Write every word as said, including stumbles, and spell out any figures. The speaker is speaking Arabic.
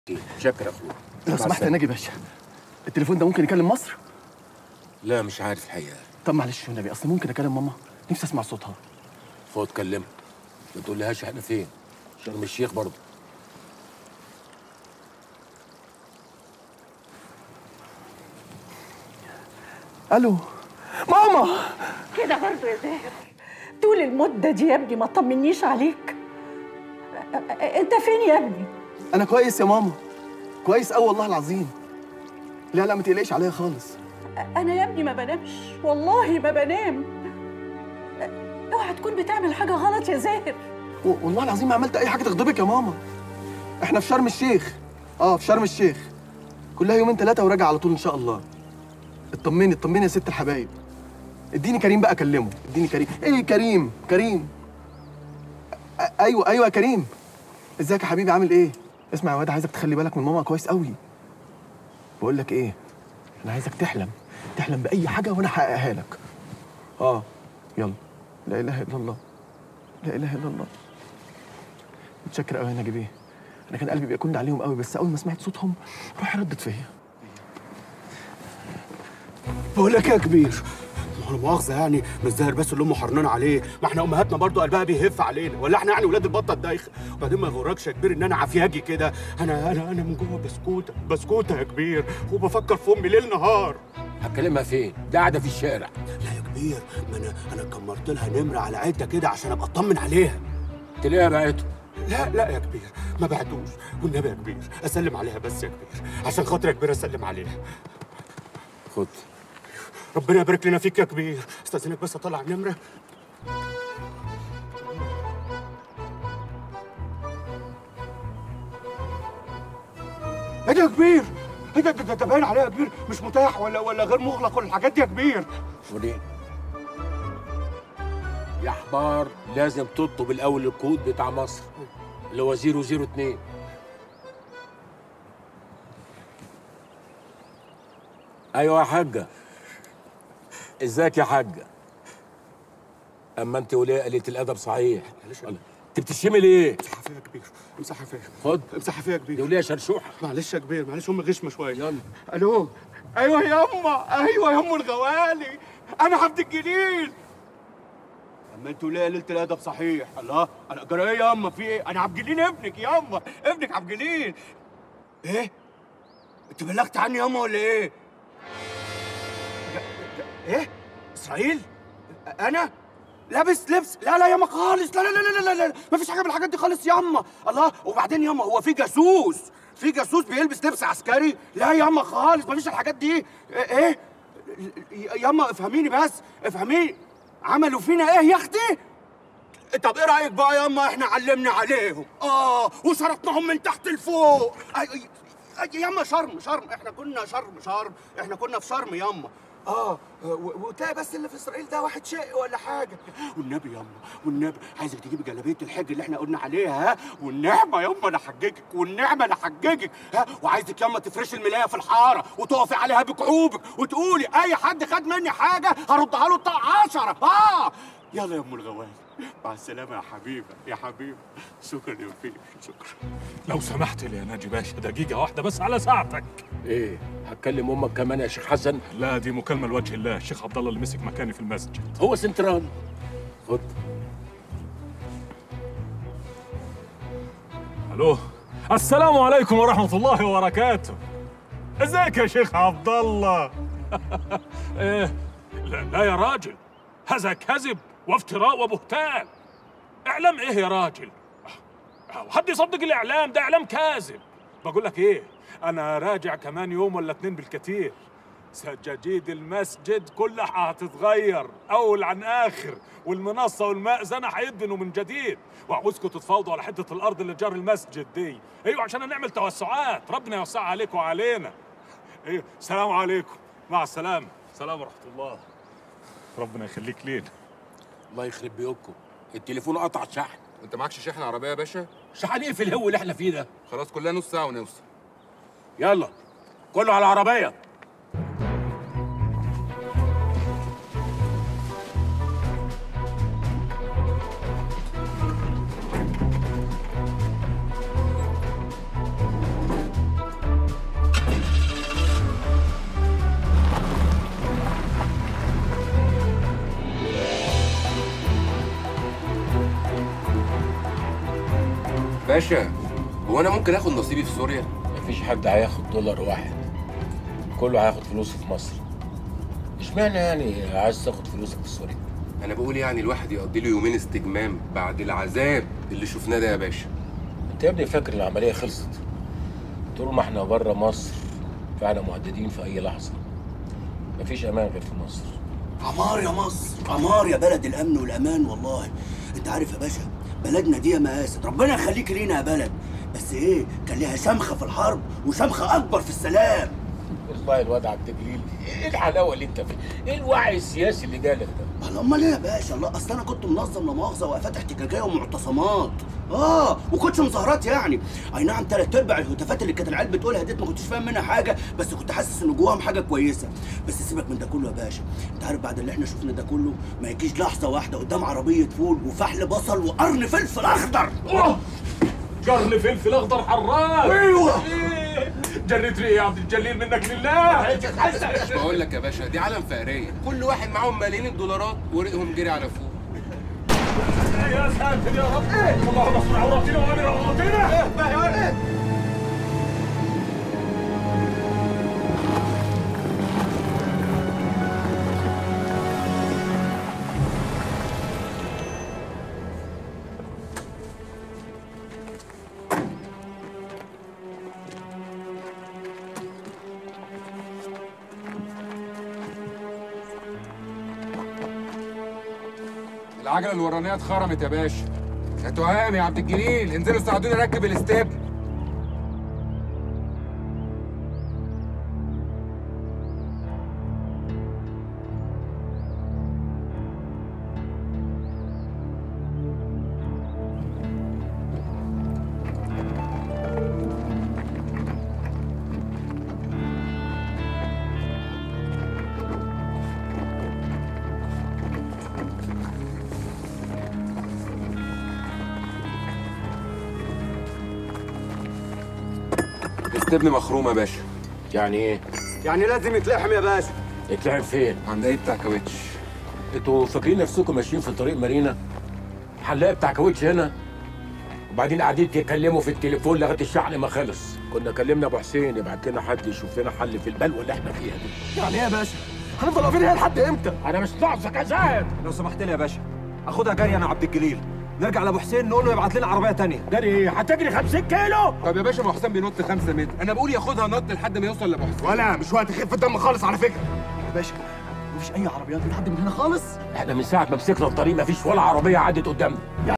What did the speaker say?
شكرا يا اخويا. لو سمحت يا ناجي باشا، التليفون ده ممكن يكلم مصر؟ لا مش عارف الحقيقه. طب معلش والنبي، اصل ممكن اكلم ماما، نفسي اسمع صوتها. خد كلمها، ما تقولهاش احنا فين. شرم الشيخ برضه. الو ماما. كده برضه يا زاهر؟ طول المده دي يا ابني ما طمنيش عليك. انت فين يا ابني؟ انا كويس يا ماما، كويس قوي والله العظيم. لا لا ما تقلقيش عليا خالص. انا يا ابني ما بنامش، والله ما بنام. اوعى تكون بتعمل حاجه غلط يا زاهر. والله العظيم ما عملت اي حاجه تغضبك يا ماما. احنا في شرم الشيخ. اه في شرم الشيخ، كلها يومين ثلاثه وراجع على طول ان شاء الله. اطمني اطمني يا ست الحبايب. اديني كريم بقى اكلمه، اديني كريم. ايه كريم كريم ايوه ايوه يا كريم. ازيك يا حبيبي عامل ايه؟ اسمع يا واد، عايزك تخلي بالك من ماما كويس قوي. بقول لك ايه، انا عايزك تحلم تحلم باي حاجه وانا هحققها لك. اه يلا. لا اله الا الله، لا اله الا الله. متشكر قوي يا ناجي بيه، انا كان قلبي بيكون عليهم قوي، بس اول ما سمعت صوتهم روحي ردت فيا. بقول لك يا كبير، ما مؤاخذة يعني مش زاهر بس اللي امه حرنانه عليه، ما احنا امهاتنا برضه قلبها بيهف علينا، ولا احنا يعني ولاد البطه الدايخه؟ وبعدين ما يغركش يا كبير ان انا عافياجي كده، انا انا انا من جوه بسكوته بسكوته يا كبير، وبفكر في امي ليل نهار. هتكلمها فين؟ ده قاعده في الشارع. لا يا كبير، ما انا انا كمرت لها نمره على عده كده عشان ابقى اطمن عليها. تلاقيها بعته. لا لا يا كبير ما بعتوش، والنبي يا كبير اسلم عليها بس يا كبير، عشان خاطر يا كبير اسلم عليها. خد. ربنا يبارك لنا فيك يا كبير، استاذنك بس اطلع النمره. ايه ده يا كبير؟ ايه ده ده باين عليها يا كبير مش متاح ولا ولا غير مغلق ولا الحاجات دي يا كبير. وريني يا حمار، لازم تطلب الاول الكود بتاع مصر اللي هو صفر صفر اتنين. ايوه يا حاجه. ازيك يا حاجه؟ اما انت وليه قليله الادب صحيح. معلش انت بتشتمي ليه؟ امسحها فيا يا كبير، امسحها فيا. خد امسحها فيا يا كبير. دي وليه شرشوحه. معلش يا كبير، معلش امي غشمه شويه. يلا. الو. ايوه ياما، ايوه يا ام الغوالي، انا عبد الجليل. اما انتوا ليه قليله الادب صحيح؟ الله، انا جرى ايه ياما؟ في ايه؟ انا عبد الجليل ابنك ياما، ابنك عبد الجليل. ايه؟ انت بلغت عني ياما ولا ايه؟ ايه؟ اسرائيل؟ انا؟ لابس لبس؟ لا لا ياما خالص، لا لا لا لا لا لا، مفيش حاجه من الحاجات دي خالص ياما. الله، وبعدين ياما هو في جاسوس؟ في جاسوس بيلبس لبس عسكري؟ لا ياما خالص، مفيش الحاجات دي. ايه؟ ياما افهميني بس، افهميني. عملوا فينا ايه يا اختي؟ طب ايه رايك بقى ياما احنا علمنا عليهم؟ اه وشرطناهم من تحت لفوق. ياما شرم شرم، احنا كنا شرم شرم، احنا كنا في شرم ياما. اه وتلاقي بس اللي في اسرائيل ده واحد شقي ولا حاجه. والنبي ياما، والنبي عايزك تجيبي جلابيه الحج اللي احنا قلنا عليها، ها، والنعمه ياما انا حججك، والنعمه انا حججك، ها، وعايزك ياما تفرشي الملايه في الحاره وتقفي عليها بكعوبك وتقولي اي حد خد مني حاجه هردها له بتاع عشرة. اه يلا يا ام الغوالي، مع السلامه يا حبيبه يا حبيبه. شكرا يا وفيق، شكرا. لو سمحت لي يا ناجي باشا، دقيقة واحدة بس على ساعتك. ايه؟ هتكلم امك كمان يا شيخ حسن؟ لا دي مكالمة لوجه الله، الشيخ عبد الله اللي مسك مكاني في المسجد. هو سنترال. خد. الو، السلام عليكم ورحمة الله وبركاته. ازيك يا شيخ عبد الله؟ ايه؟ لا, لا يا راجل، هذا كذب وافتراء وبهتان. اعلام ايه يا راجل؟ حد يصدق الاعلام ده؟ اعلام كاذب. بقول لك ايه، انا راجع كمان يوم ولا اتنين بالكتير. سجاجيد المسجد كلها هتتغير اول عن اخر، والمنصه والمأذنه هيدنوا من جديد، وعاوزكم تتفاوضوا على حته الارض اللي جار المسجد دي. ايوه عشان نعمل توسعات، ربنا يوسعها عليكم وعلينا. ايوه السلام عليكم، مع السلامه. سلام ورحمه الله. ربنا يخليك لينا. الله يخرب بيوتكم، التليفون قطع شحن. انت معكش شحن عربيه يا باشا؟ شحن ايه في الهو اللي احنا فيه ده؟ خلاص كلها نص ساعه ونوصل. يلا كله على العربيه. باشا هو انا ممكن اخد نصيبي في سوريا؟ مفيش حد هياخد دولار واحد، كله هياخد فلوسه في مصر. اشمعنى يعني عايز تاخد فلوسك في سوريا؟ انا بقول يعني الواحد يقضي له يومين استجمام بعد العذاب اللي شفناه ده يا باشا. انت يا ابني فاكر العمليه خلصت؟ طول ما احنا بره مصر فاحنا مهددين في اي لحظه. مفيش امان غير في مصر. عمار يا مصر، عمار يا بلد الامن والامان. والله انت عارف يا باشا بلدنا دي يا مقاسد، ربنا يخليك لينا يا بلد، بس ايه كان ليها شمخه في الحرب وشمخه اكبر في السلام. والله الواد عبد الجليل ايه الحلاوه اللي انت فيها؟ ايه الوعي السياسي اللي جالك ده؟ الله امال ايه يا باشا؟ الله اصل انا كنت منظم لا مؤاخذه وقفات احتجاجيه ومعتصمات، اه وكنتش مظاهرات يعني. اي نعم تلات ارباع الهتافات اللي كانت العيال بتقولها ديت ما كنتش فاهم منها حاجه، بس كنت حاسس ان جواهم حاجه كويسه. بس سيبك من ده كله يا باشا، انت عارف بعد اللي احنا شفنا ده كله ما يجيش لحظه واحده قدام عربيه فول وفحل بصل وقرن فلفل اخضر. أوه! قرن فلفل اخضر حراق. ايوه جريت ريقي يا عبد الجليل منك لله. مش بقول لك يا باشا دي عالم فقريه، كل واحد معاهم ملايين الدولارات ورقهم جري على فوق. يا ساتر يا رب، اللهم استر عوراتنا وامن روعاتنا. العجله الورانيه اتخرمت يا باشا. يا تهام يا عبد الجليل انزلوا ساعدوني اركب الاستيب. الاستبن مخروم يا باشا. يعني ايه؟ يعني لازم يتلحم يا باشا. يتلعب فين؟ عند ايه بتاع كاوتش. انتوا فاكرين نفسكم ماشيين في طريق مارينا؟ هنلاقي بتاع كاوتش هنا، وبعدين قاعدين تتكلموا في التليفون لغايه الشحن ما خلص. كنا كلمنا ابو حسين يبعت لنا حد يشوف لنا حل في البلوه اللي احنا فيها دي. يعني ايه يا باشا؟ هنفضل واقفين هنا لحد امتى؟ انا مش ناقصك يا زاهد. لو سمحت لي يا باشا اخدها جري انا عبد الجليل، نرجع لابو حسين نقول له يبعت لنا عربيه تانية. جري ايه؟ هتجري خمسين كيلو؟ طب يا باشا ما حسام بينط خمسة متر، انا بقول ياخدها نط لحد ما يوصل لابو حسين. ولا مش وقت خفه دم خالص على فكره. يا باشا مفيش اي عربيات بتعدي من هنا خالص. احنا من ساعه ما مسكنا الطريق مفيش ولا عربيه عدت قدامنا.